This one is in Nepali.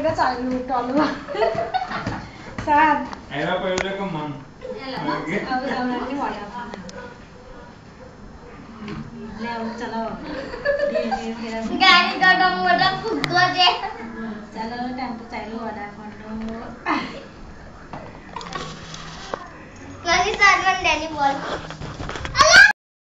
का चालू टॉलू साथ आइला पहिले का मग अब आउनाले वडा ल्याउ चलो गाडी गडमबाट फुक्को दे चलो टेम्पो चालू वडा फोन कति साथ भन्दै नि बोल